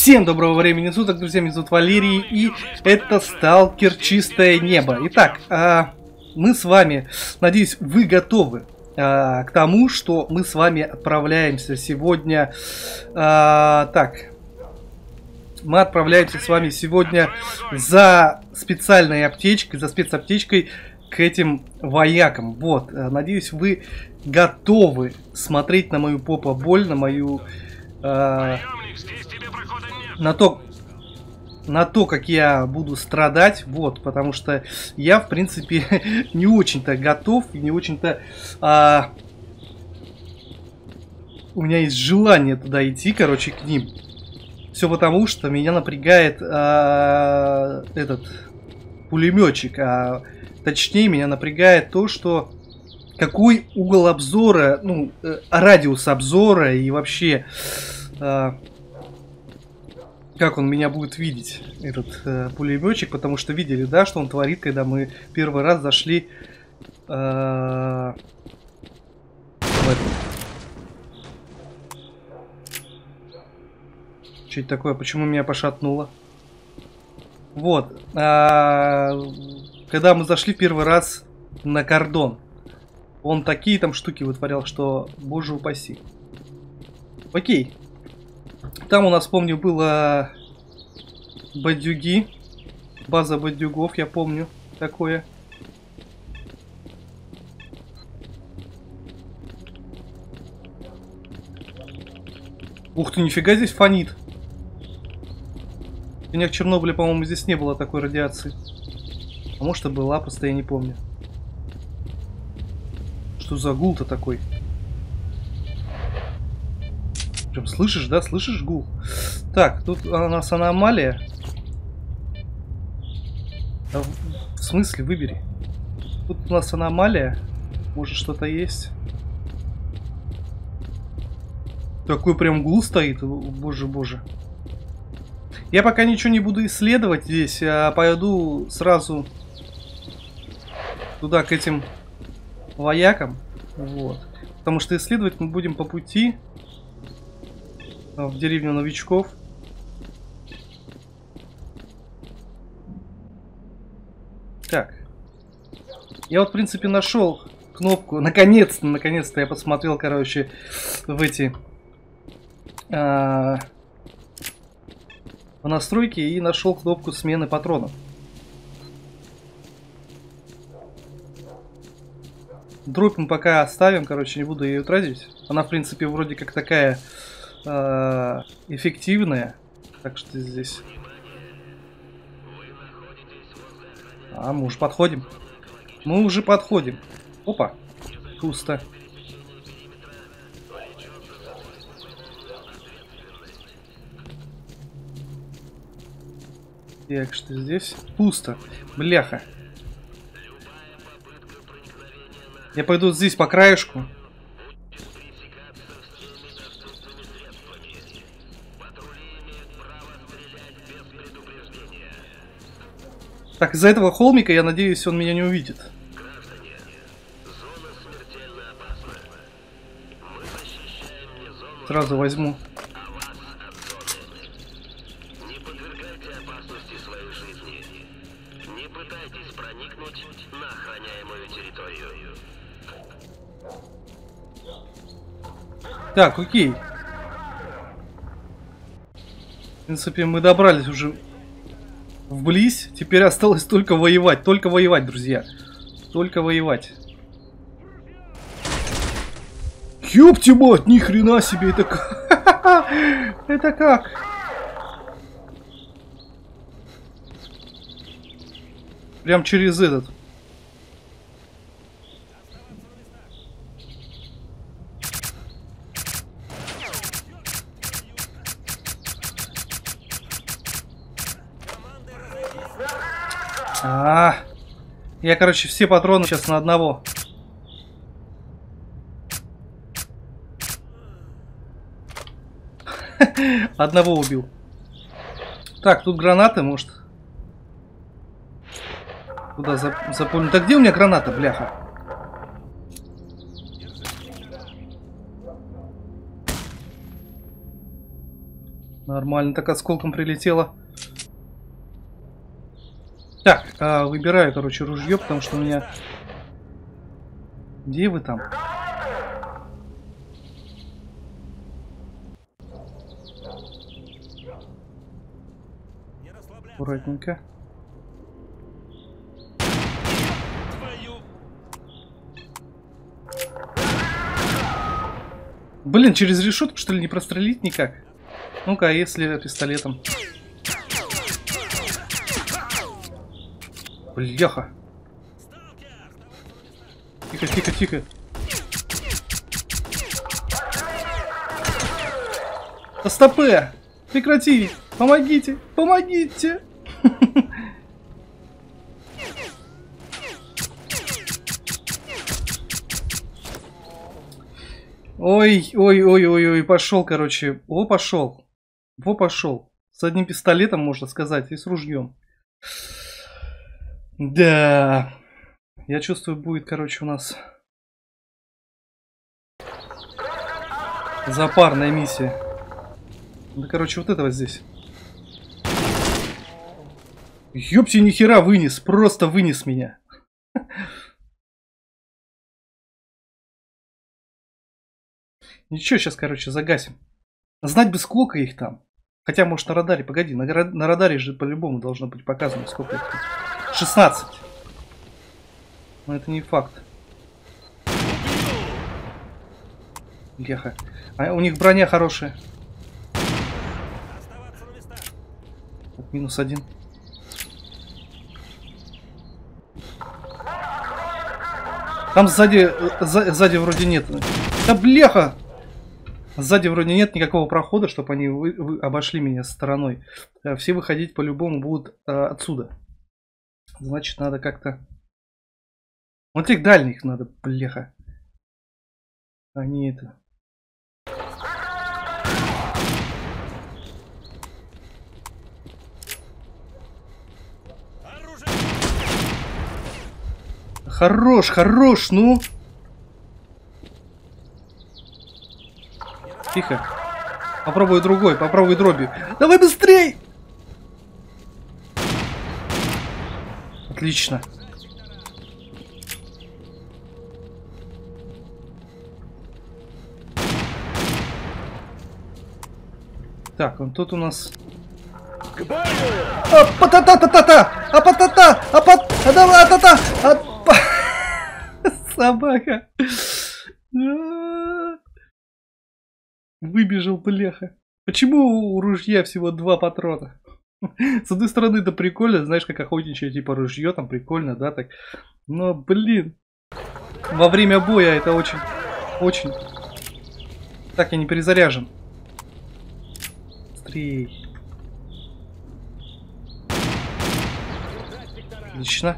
Всем доброго времени суток, друзья, меня зовут Валерий, и это Сталкер Чистое Небо. Итак, мы с вами, надеюсь, вы готовы к тому, что мы с вами отправляемся сегодня. Мы отправляемся с вами сегодня за специальной аптечкой, за спецаптечкой к этим воякам. Вот, надеюсь, вы готовы смотреть на мою попу-боль, на мою... на то, как я буду страдать, вот, потому что я, в принципе, не очень-то готов, не очень-то... у меня есть желание туда идти, короче, к ним. Все потому, что меня напрягает этот пулеметчик, точнее, меня напрягает то, что какой угол обзора, ну, радиус обзора и вообще... как он меня будет видеть, этот пулеметчик, потому что видели, да, что он творит, когда мы первый раз зашли в это. Что это такое? Почему меня пошатнуло? Вот. Когда мы зашли первый раз на кордон, он такие там штуки вытворял, что, боже упаси. Окей. Там у нас, помню, было бандюги. База бандюгов, я помню такое. Ух ты, нифига здесь фонит. У меня в Чернобыле, по-моему, здесь не было такой радиации. А может и была, просто я не помню. Что за гул-то такой? Прям слышишь, да? Слышишь гул? Так, тут у нас аномалия. В смысле, выбери. Тут у нас аномалия. Может, что-то есть? Такой прям гул стоит. Боже, боже. Я пока ничего не буду исследовать здесь, а пойду сразу туда, к этим воякам. Вот. Потому что исследовать мы будем по пути в деревню новичков. Так. Я вот, в принципе, нашел кнопку. Наконец-то я посмотрел, короче, в эти... в настройки и нашел кнопку смены патронов. Дробь мы пока оставим, короче, не буду ее тратить. Она, в принципе, вроде как такая эффективная. Так что здесь... мы уже подходим. Мы уже подходим. Опа, пусто. Так, что здесь? Пусто. Бляха. Я пойду здесь по краешку. Так, из-за этого холмика, я надеюсь, он меня не увидит. Сразу возьму. Так, окей. В принципе, мы добрались уже вблизь. Теперь осталось только воевать. Только воевать, друзья. Только воевать. Ёпти мать, ни хрена себе, это как? Это как? Прям через этот. Я, короче, все патроны сейчас на одного. Одного убил. Так, тут гранаты, может. Куда запомнил? Так где у меня граната, бляха? Нормально, так осколком прилетело. Так, выбираю, короче, ружье, потому что у меня... Где вы там? Аккуратненько. Блин, через решетку, что ли, не прострелить никак? Ну-ка, а если пистолетом? Бляха. Тихо, тихо, тихо. Стопэ! Прекрати! Помогите! Помогите! Ой, ой, ой, ой, ой, пошел, короче. О, пошел. Во, пошел. С одним пистолетом, можно сказать, и с ружьем. Да. Я чувствую, будет, короче, у нас запарная миссия. Да, короче, вот этого здесь. Ёпти, нихера вынес. Просто вынес меня. Ничего, сейчас, короче, загасим. Знать бы, сколько их там. Хотя, может, на радаре, погоди, на радаре же по-любому должно быть показано, сколько их там. 16. Но это не факт. Леха. А у них броня хорошая. Так, -1. Там сзади вроде нет. Да бляха! Сзади вроде нет никакого прохода, чтобы они обошли меня стороной. Все выходить по-любому будут отсюда. Значит, надо как-то... Вот этих дальних надо, бляха. Они это... Хорош, хорош, ну! Тихо. Попробуй другой, попробуй дробью. Давай быстрей! Отлично. Так, вот тут у нас... Апа-та-та-та-та-та! Апа-та-та! Апа-та-та! Собака! Выбежал, бляха. Почему у ружья всего 2 патрона? С одной стороны, это прикольно, знаешь, как охотничье типа ружье, там прикольно, да, так. Но, блин, во время боя это очень... Так, я не перезаряжен. Быстрей. Отлично.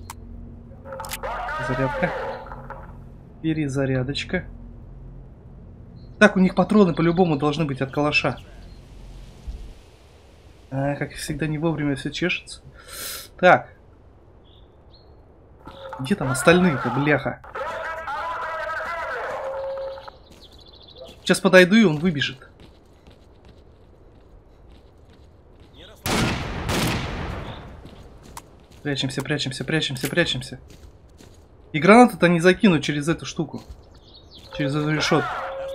Зарядка. Перезарядочка. Так, у них патроны по-любому должны быть от калаша. Как всегда, не вовремя все чешется. Так. Где там остальные-то, бляха? Сейчас подойду, и он выбежит. Прячемся, прячемся, прячемся, прячемся. И гранаты-то не закинуть через эту штуку. Через эту решетку.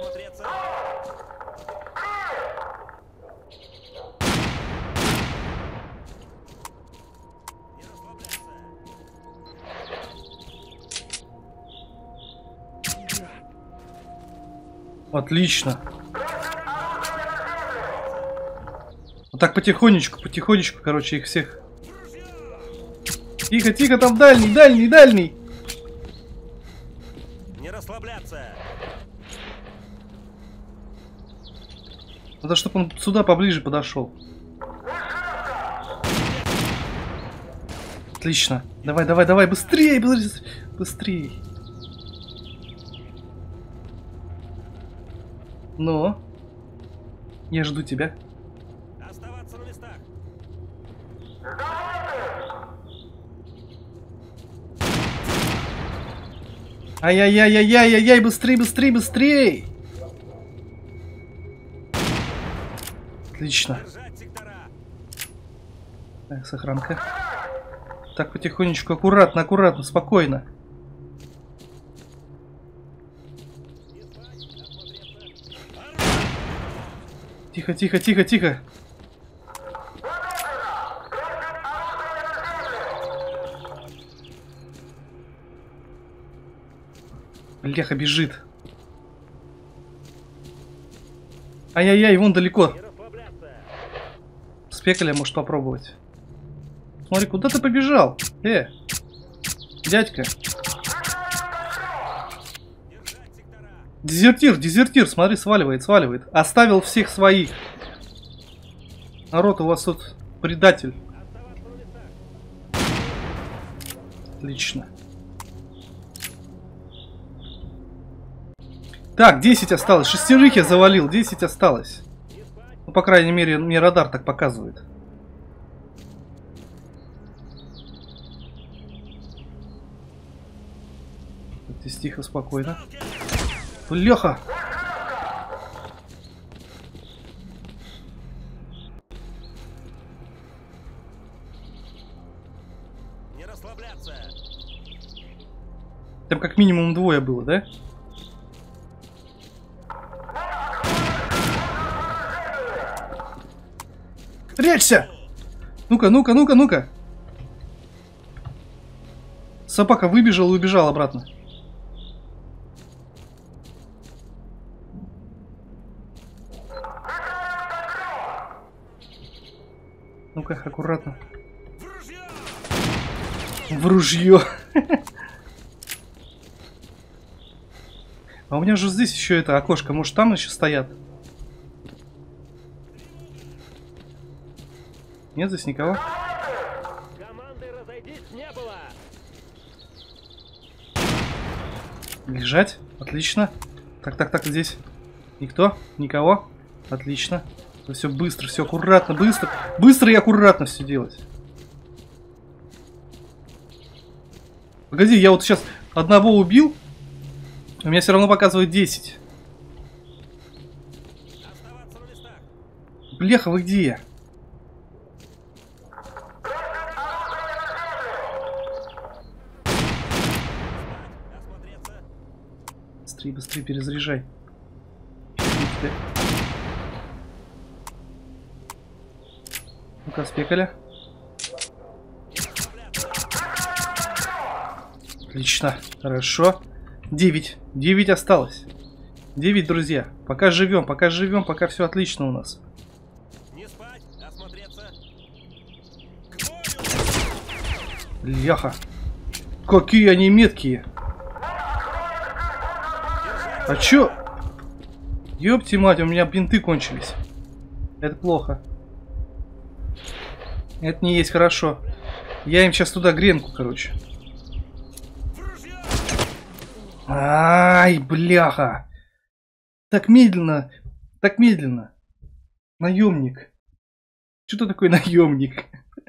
Отлично. Вот так потихонечку, потихонечку, короче, их всех. Тихо, тихо, там дальний, дальний, дальний. Не расслабляться. Надо, чтобы он сюда поближе подошел. Отлично. Давай, давай, давай, быстрее, быстрее. Но я жду тебя. Оставаться на местах. Ай-яй-яй-яй-яй-яй, быстрей, быстрей, быстрей. Отлично. Держать сектора. Так, сохранка. Так, потихонечку, аккуратно, аккуратно, спокойно. Тихо, тихо, тихо, тихо. Бляха, бежит. Ай-яй-яй, вон далеко. Не расслабляться. Спекаля может попробовать. Смотри, куда ты побежал? Дядька. Держать сектора. Дезертир, дезертир, смотри, сваливает, сваливает. Оставил всех своих. Народ, у вас тут предатель. Оставаться на местах. Отлично. Так, 10 осталось. Шестерых я завалил, 10 осталось. Ну, по крайней мере, мне радар так показывает. Здесь тихо, спокойно. Леха! Не расслабляться. Там как минимум двое было, да? Прячься! Ну-ка, ну-ка, ну-ка, ну-ка! Собака выбежал и убежал обратно. Ну-ка, аккуратно. В ружье! В ружье. А у меня же здесь еще это окошко. Может, там еще стоят? Нет, здесь никого. Команды разойдись не было. Лежать. Отлично. Так, так, так, здесь. Никто? Никого? Отлично. Все быстро, все аккуратно, быстро. Быстро и аккуратно все делать. Погоди, я вот сейчас одного убил. У меня все равно показывает 10. Оставаться на местах. Бляха, вы где? Осмотреться. Быстрее, быстрее перезаряжай. Ну-ка, спекаля. Не расслабляться. Отлично, хорошо. 9. 9 осталось. 9, друзья. Пока живем, пока все отлично у нас. Не спать. Осмотреться. Ляха. Какие они меткие. А чё? Ёпти мать, у меня бинты кончились. Это плохо. Это не есть хорошо. Я им сейчас туда гренку, короче. Ай, бляха. Так медленно. Так медленно. Наемник. Что ты такой наемник?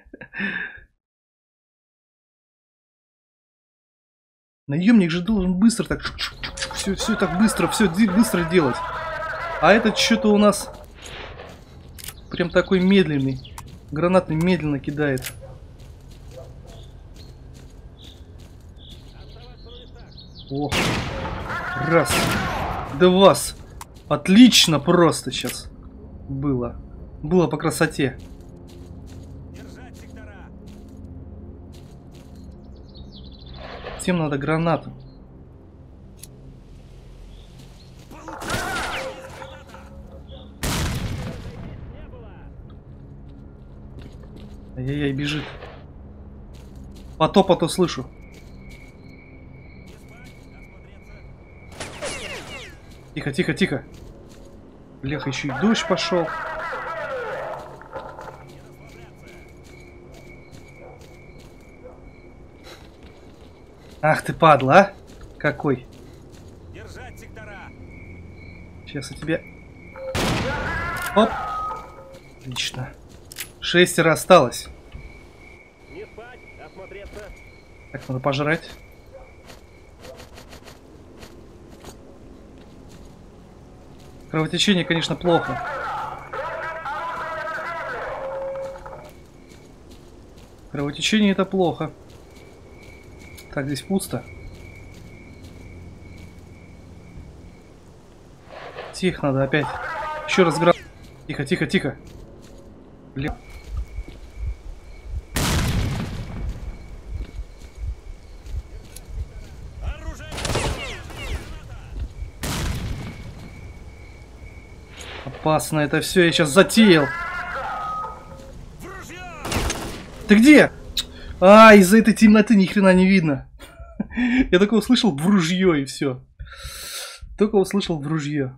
Наемник же должен быстро так... Все так быстро, все быстро делать. А этот что-то у нас... Прям такой медленный. Гранаты медленно кидает. О, раз, два. Отлично просто сейчас было. Было по красоте. Держать сектора. Всем надо гранату. Ай-яй-яй, бежит. По топоту слышу. Тихо, тихо, тихо. Бляха, еще и дождь пошел. Ах ты падла, а? Какой? Держать сектора. Сейчас я тебе... Оп. Отлично. 6 осталось. Не спать. Осмотреться. Так, надо пожрать. Кровотечение, конечно, плохо. Кровотечение это плохо. Так, здесь пусто. Тихо надо опять. Еще раз град. Тихо, тихо, тихо. Блин. Опасно это все, я сейчас затеял. Ты где? А, из-за этой темноты ни хрена не видно. Я только услышал в ружье и все. Только услышал в ружье.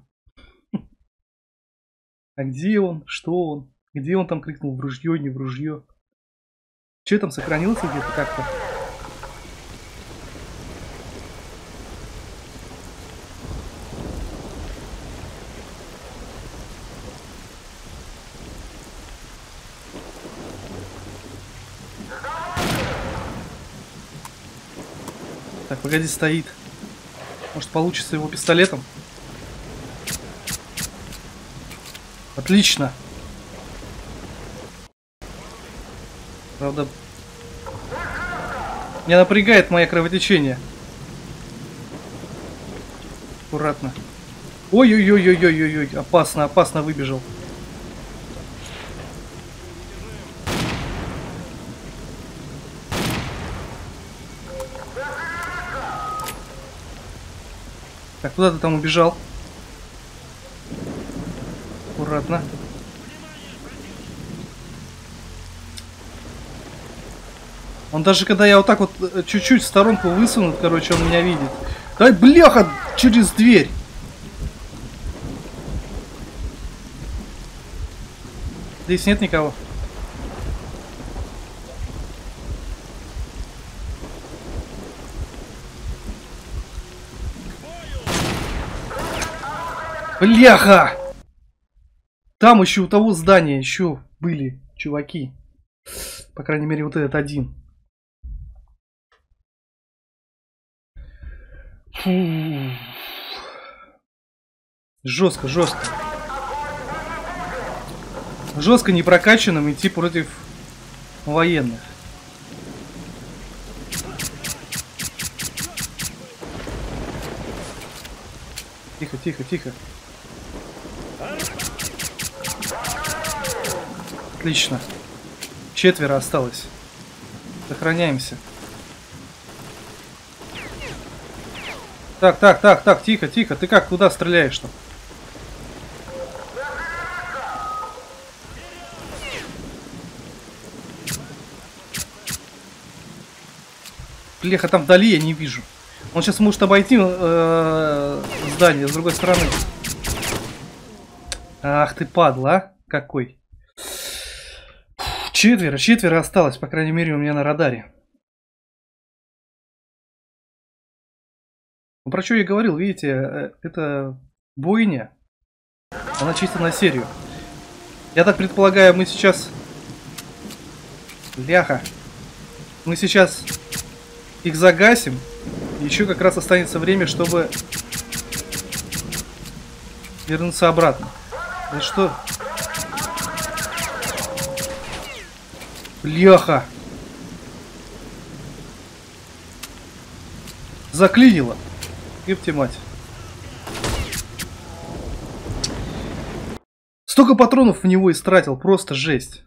А где он? Что он? Где он там крикнул? В ружье, не в ружье? Че там сохранился где-то как-то? Так, погоди, стоит. Может, получится его пистолетом? Отлично. Правда, меня напрягает мое кровотечение. Аккуратно. Ой-ой-ой-ой-ой-ой-ой. Опасно, опасно выбежал. Так, куда ты там убежал? Аккуратно. Он даже когда я вот так вот чуть-чуть в сторонку высунут, короче, он меня видит. Дай, бляха, через дверь. Здесь нет никого. Бляха! Там еще у того здания еще были чуваки. По крайней мере, вот этот один. Фу. Жестко, жестко. Жестко не прокачанным идти против военных. Тихо, тихо, тихо. Отлично. 4 осталось. Сохраняемся. Так, так, так, так, тихо, тихо. Ты как, куда стреляешь-то? Леха, там вдали я не вижу. Он сейчас может обойти здание с другой стороны. Ах ты падла, а? Какой? 4 осталось, по крайней мере, у меня на радаре. Ну, про что я говорил, видите, это бойня. Она чисто на серию. Я так предполагаю, мы сейчас... Ляха. Мы сейчас их загасим. Еще как раз останется время, чтобы вернуться обратно. Да что? Бляха! Заклинило. Ёпте мать. Столько патронов в него истратил, просто жесть.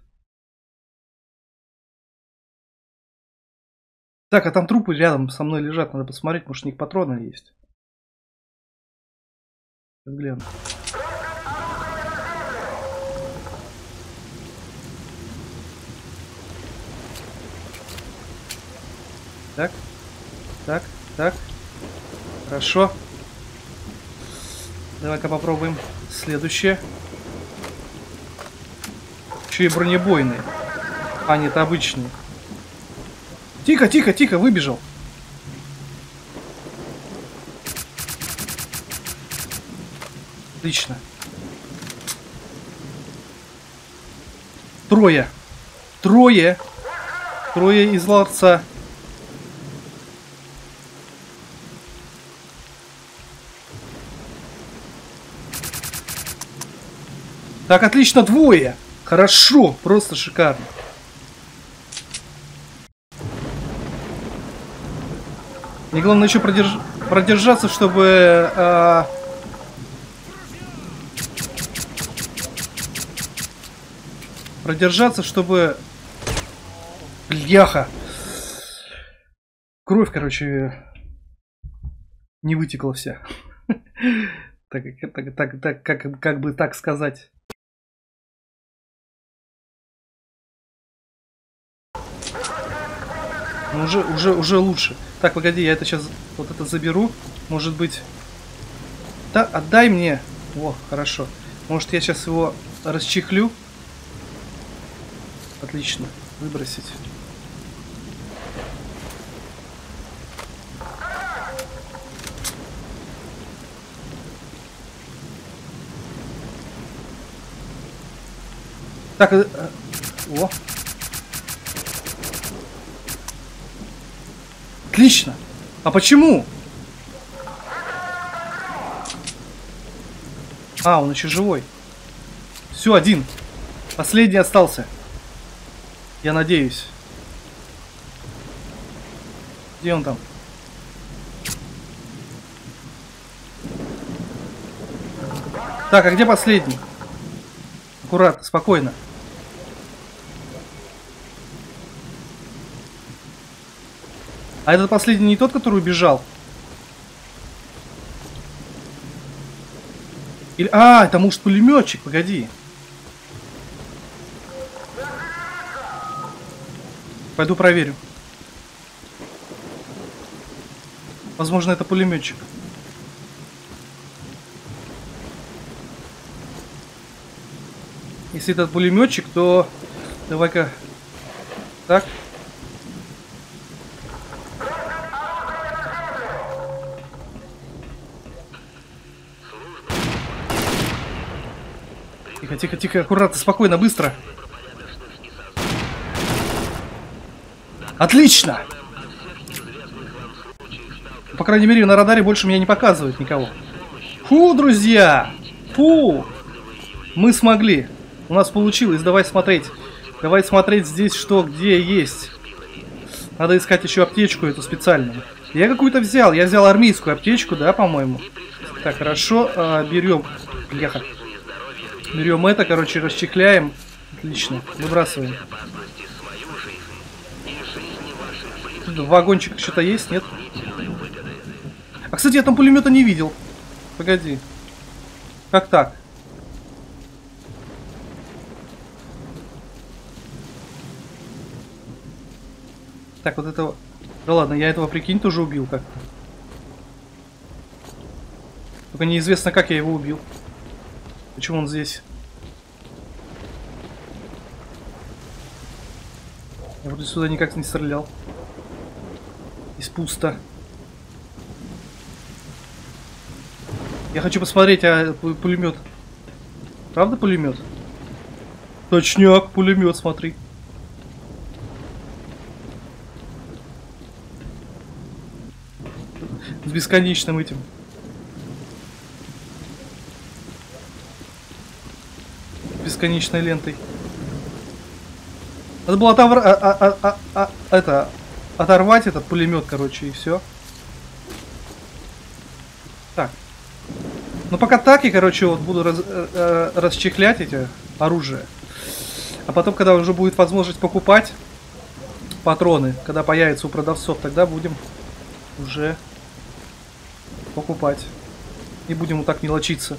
Так, а там трупы рядом со мной лежат, надо посмотреть, может у них патроны есть. Взгляну. Так, так, так. Хорошо. Давай-ка попробуем следующее. Еще и бронебойные. А, нет, обычные. Тихо, тихо, тихо, выбежал. Отлично. Трое. Трое из ларца. Так, отлично, 2. Хорошо, просто шикарно. Мне главное еще продержаться, чтобы... Продержаться, чтобы... Бляха! Кровь, короче, не вытекла вся. Как бы так сказать. Ну, уже лучше. Так, погоди, я это сейчас вот это заберу. Может быть... Да, отдай мне. О, хорошо. Может, я сейчас его расчехлю. Отлично. Выбросить. Так, о. Отлично. А почему? А, он еще живой. Все, один. Последний остался. Я надеюсь. Где он там? Так, а где последний? Аккуратно, спокойно. А этот последний не тот, который убежал? Или... А, это может пулеметчик, погоди. Пойду проверю. Возможно, это пулеметчик. Если это пулеметчик, то давай-ка так. Тихо, тихо, тихо, аккуратно, спокойно, быстро. Отлично! По крайней мере, на радаре больше меня не показывает никого. Фу, друзья! Фу! Мы смогли. У нас получилось. Давай смотреть. Давай смотреть здесь, что где есть. Надо искать еще аптечку эту специальную. Я какую-то взял. Я взял армейскую аптечку, да, по-моему. Так, хорошо. Берем. Бляха. Берем это, короче, расчехляем. Отлично. Выбрасываем. Тут вагончик что-то есть, нет? А, кстати, я там пулемета не видел. Погоди. Как так? Так, вот этого... Да ладно, я этого, прикинь, тоже убил как-то. Только неизвестно, как я его убил. Почему он здесь? Я вроде сюда никак не стрелял. Здесь пусто. Я хочу посмотреть, а пулемет. Правда пулемет? Точняк, пулемет, смотри. С бесконечным этим. Бесконечной лентой. Надо было оторвать этот пулемет, короче, и все. Так. Ну пока так, и, короче, вот буду расчехлять эти оружия. А потом, когда уже будет возможность покупать патроны, когда появится у продавцов, тогда будем уже покупать. Не будем вот так мелочиться.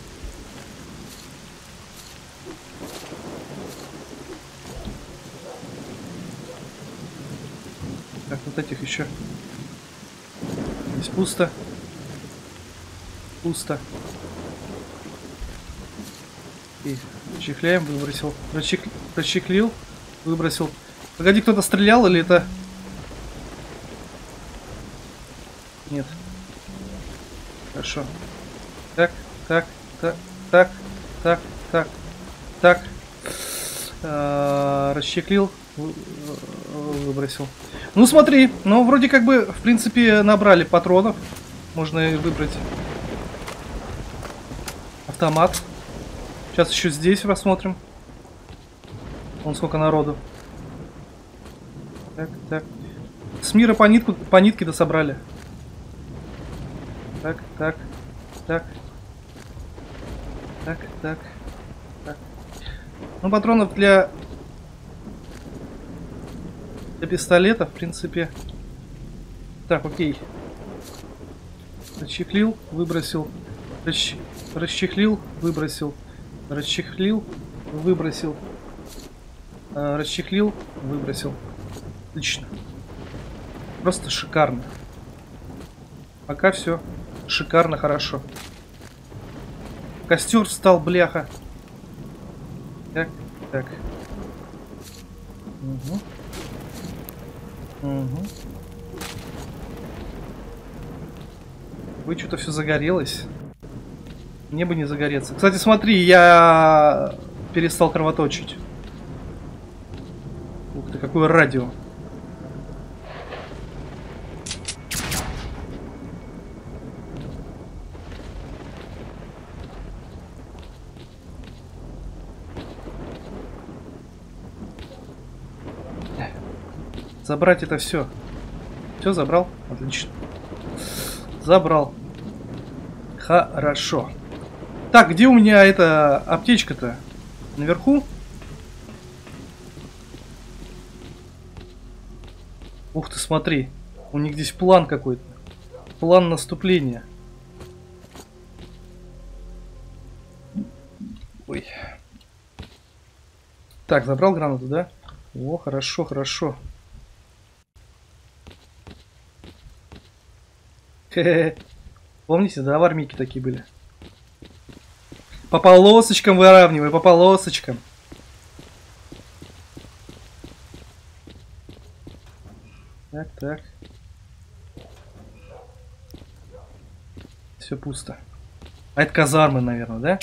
Так, вот этих еще. Здесь пусто. Пусто. И чехляем, выбросил. Расчехлил, выбросил. Погоди, кто-то стрелял или это... Нет. Хорошо. Так, так, так, так, так, так, так. Расчехлил, выбросил. Ну смотри, ну вроде как бы, в принципе, набрали патронов. Можно выбрать автомат. Сейчас еще здесь рассмотрим. Вон сколько народу. Так, так. С мира по нитке дособрали. Так, так, так. Так, так, так. Ну, патронов для пистолета, в принципе. Так, окей. Расчехлил, выбросил. Расчехлил, выбросил. Расчехлил, выбросил. Расчехлил, выбросил. Отлично. Просто шикарно. Пока все шикарно, хорошо. Костер встал, бляха. Так, так. Угу. Угу. Вы что-то все загорелось. Мне бы не загореться. Кстати, смотри, я перестал кровоточить. Ух ты, какое радио. Забрать это все. Все забрал? Отлично. Забрал. Хорошо. Так, где у меня эта аптечка-то? Наверху? Ух ты, смотри. У них здесь план какой-то. План наступления. Ой. Так, забрал гранату, да? О, хорошо, хорошо. Хе-хе. Помните, да, в армейке такие были? По полосочкам выравнивай, по полосочкам. Так, так. Все пусто. А это казармы, наверное, да?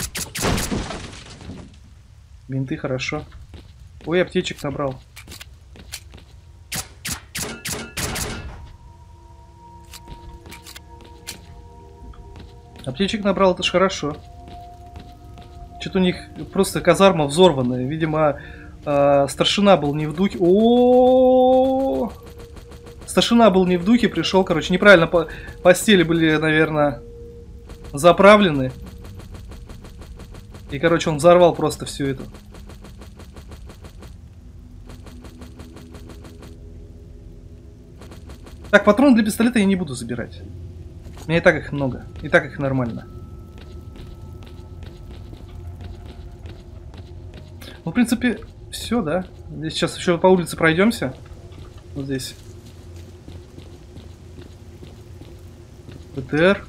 Бинты, хорошо. Ой, аптечек набрал. Аптечек набрал, это ж хорошо. Что-то у них просто казарма взорванная. Видимо, старшина был не в духе. О, старшина был не в духе, пришел, короче, неправильно постели были, наверное, заправлены. И, короче, он взорвал просто всю эту. Так, патроны для пистолета я не буду забирать. У меня и так их много. И так их нормально. Ну, в принципе, все, да. Здесь сейчас еще по улице пройдемся. Вот здесь. БТР.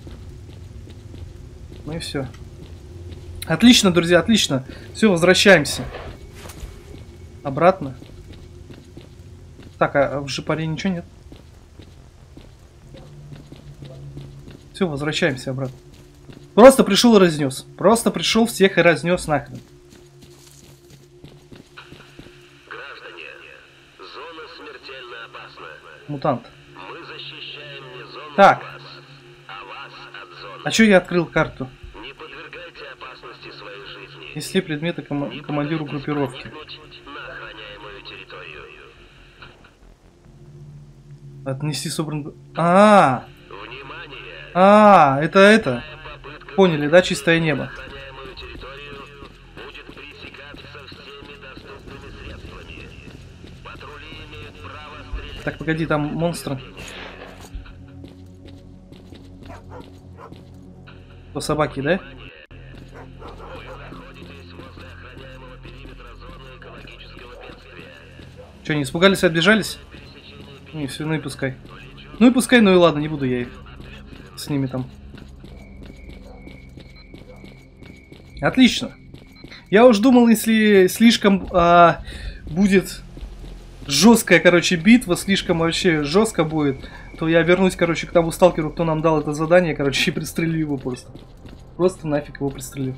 Ну и все. Отлично, друзья, отлично. Все, возвращаемся. Обратно. Так, а в жопаре ничего нет? Все, возвращаемся обратно. Просто пришел и разнес. Просто пришел, всех и разнес нахрен. Граждане, зона смертельно опасна. Мутант. Мы защищаем не зону Так. от вас, а вас от зоны. А чё я открыл карту? Не подвергайте опасности своей жизни. Несли предметы командиру группировки. Проникнуть на охраняемую территорию. Отнести собранный... Внимание! Это. Попытка Поняли, да, чистое небо. охраняемую территорию будет пресекаться всеми доступными средствами. Патрули имеют право стрелять. Так, погоди, там монстры. По собаке, да? Че, не испугались и отбежались? Не, все, ну и пускай. Ну и пускай, ну и ладно, не буду я их с ними там. Отлично. Я уж думал, если слишком будет жесткая, короче, битва, слишком вообще жестко будет, то я вернусь, короче, к тому сталкеру, кто нам дал это задание, короче, и пристрелю его просто. Просто нафиг его пристрелю.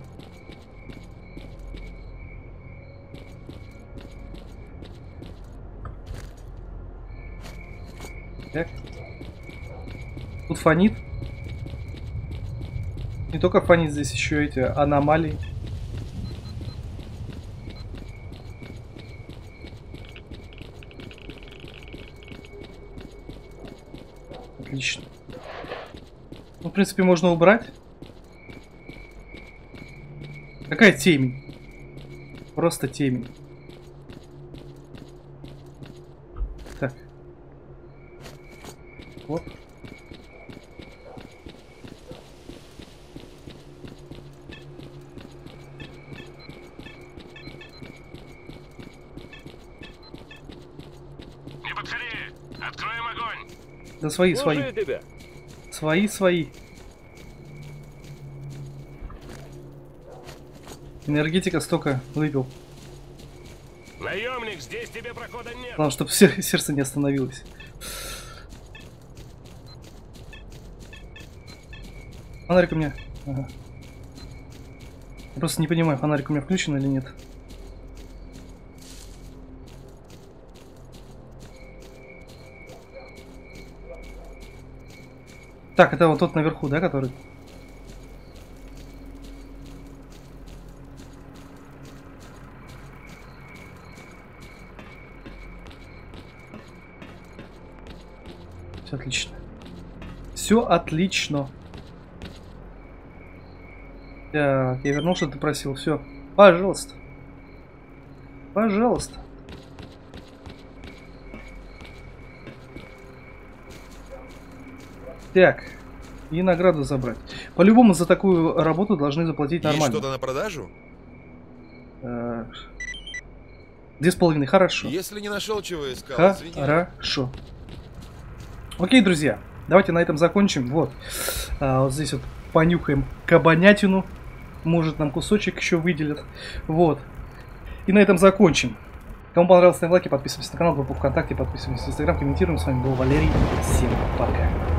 Так. Тут фонит. Не только фонит, здесь еще эти аномалии. Отлично. Ну, в принципе, можно убрать. Какая темень? Просто темень. Так. Вот. Не подходи! Откроем огонь! Да свои. Слушаю тебя. Свои. Энергетика столько выпил. Наемник, здесь тебе прохода нет. Главное, чтобы сердце не остановилось. Фонарик у меня. Ага. Я просто не понимаю, фонарик у меня включен или нет. Так, это вот тот наверху, да, который? Все отлично. Все отлично. Так, я вернул, что ты просил. Все. Пожалуйста. Пожалуйста. Так. И награду забрать. По-любому за такую работу должны заплатить Есть нормально. что-то на продажу? 2,5. Хорошо. Если не нашел, чего искал, извини. Хорошо. Окей, друзья. Давайте на этом закончим. Вот. Вот здесь вот понюхаем кабанятину. Может, нам кусочек еще выделят. Вот. И на этом закончим. Кому понравилось, ставим лайки, подписывайтесь на канал, группу ВКонтакте, подписывайтесь в Инстаграм, комментируем. С вами был Валерий. Всем пока.